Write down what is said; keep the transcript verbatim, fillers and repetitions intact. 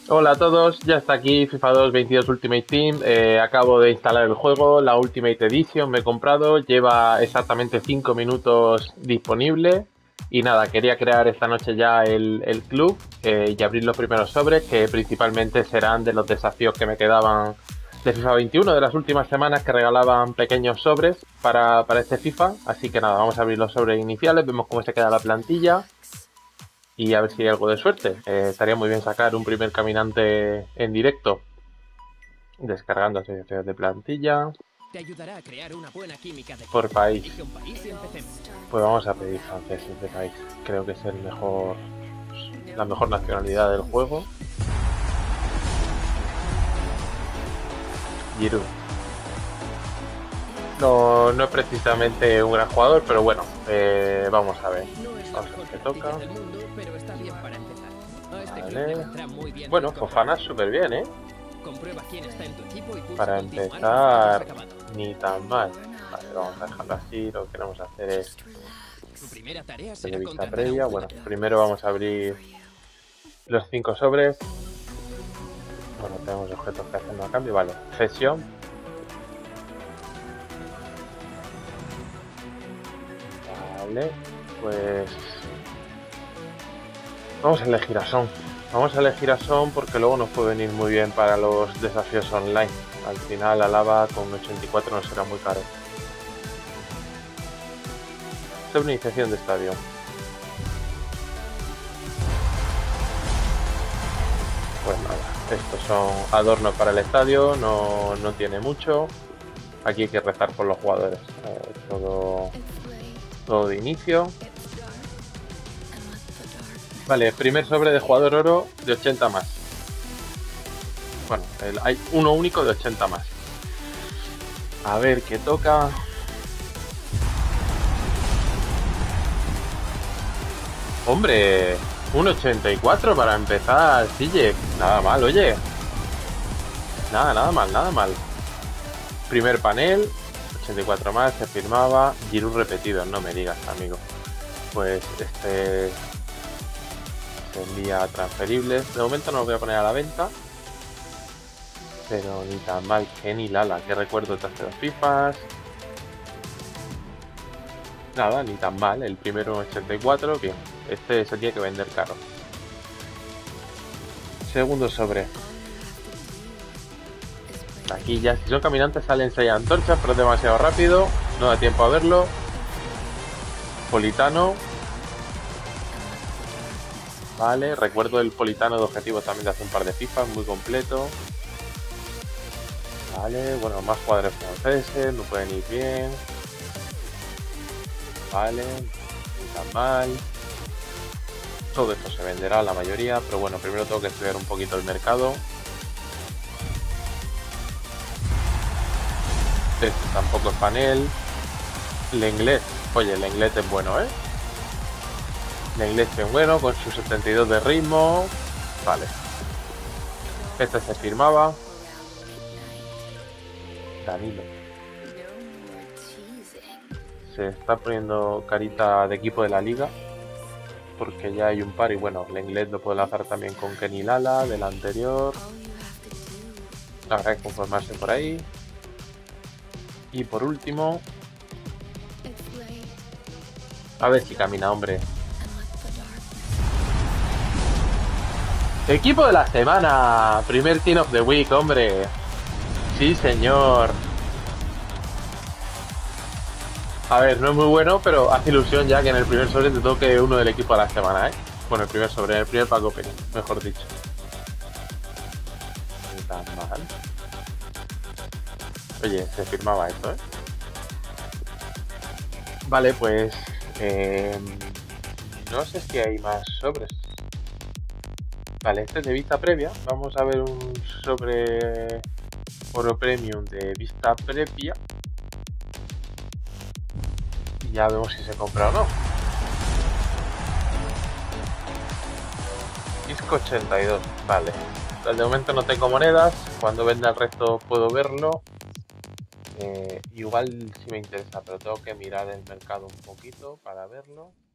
Hola a todos, ya está aquí FIFA dos veintidós Ultimate Team. Eh, acabo de instalar el juego, la Ultimate Edition me he comprado, lleva exactamente cinco minutos disponible. Y nada, quería crear esta noche ya el, el club eh, y abrir los primeros sobres, que principalmente serán de los desafíos que me quedaban de FIFA veintiuno, de las últimas semanas que regalaban pequeños sobres para, para este FIFA. Así que nada, vamos a abrir los sobres iniciales, vemos cómo se queda la plantilla y a ver si hay algo de suerte. Eh, estaría muy bien sacar un primer caminante en directo. Descargando asociaciones de plantilla. Te ayudará a crear una buena química de Por país. Elige un país y empecemos. Pues vamos a pedir franceses de país. Creo que es el mejor, la mejor nacionalidad del juego. Giroud. No, no es precisamente un gran jugador, pero bueno, eh, vamos a ver. No es la Vamos a mejor ver qué toca. plantilla del mundo, pero está bien para empezar. A este club le Vale. vendrá muy bien Bueno, dedicar- Fofana súper bien, ¿eh? Comprueba quién está en tu equipo y pulsa Para continuar empezar, cuando hayas acabado. ni tan mal. Vale, vamos a dejarlo así. Lo que queremos hacer es Tu primera tarea de será vista contratar a un previa. Bueno, jugador. primero vamos a abrir los cinco sobres. Bueno, tenemos objetos que hacen a cambio. Vale, cesión. Vale, pues vamos a elegir a Son. Vamos a elegir a Son porque luego nos puede venir muy bien para los desafíos online. Al final Alaba con ochenta y cuatro no será muy caro. Sobre iniciación de estadio. Pues nada, estos son adornos para el estadio, no, no tiene mucho. Aquí hay que rezar por los jugadores. Eh, todo, todo de inicio. Vale, primer sobre de jugador oro de ochenta más. Bueno, el, hay uno único de ochenta más. A ver qué toca. Hombre, un ochenta y cuatro para empezar, Sille. Nada mal, oye. Nada, nada mal, nada mal. Primer panel, ochenta y cuatro más, se firmaba. Giroud repetido, no me digas, amigo. Pues este se envía a transferibles. De momento no lo voy a poner a la venta. Pero ni tan mal. Kenny Lala, que recuerdo de hace dos FIFAs. Nada, ni tan mal. El primero ochenta y cuatro, bien. Este se tiene que vender caro. Segundo sobre. Aquí ya, si son caminantes, salen seis antorchas, pero es demasiado rápido. No da tiempo a verlo. Politano. Vale, recuerdo el Politano de objetivos también de hace un par de FIFAs, muy completo. Vale, bueno, más jugadores franceses, no pueden ir bien. Vale, ni tan mal. Todo esto se venderá, la mayoría, pero bueno, primero tengo que estudiar un poquito el mercado. Este tampoco es panel. Lenglet, oye, el Lenglet es bueno, ¿eh? Lenglet es bueno, con sus setenta y dos de ritmo. Vale. Este se firmaba. Danilo. Se está poniendo carita de equipo de la liga. Porque ya hay un par y bueno, Lenglet lo puedo lanzar también con Kenny Lala, del anterior. Habrá que conformarse por ahí. Y por último, a ver si camina, hombre. Equipo de la semana. Primer Team of the Week, hombre. Sí, señor. A ver, no es muy bueno, pero hace ilusión ya que en el primer sobre te toque uno del equipo de la semana, ¿eh? Bueno, el primer sobre, el primer pack opening, mejor dicho. No tan mal. Oye, se firmaba esto, ¿eh? Vale, pues... Eh, no sé si hay más sobres. Vale, este es de vista previa. Vamos a ver un sobre oro premium de vista previa. Y ya vemos si se compra o no. Disco ochenta y dos, vale. De momento no tengo monedas. Cuando venda el resto puedo verlo. Eh, igual sí me interesa, pero tengo que mirar el mercado un poquito para verlo.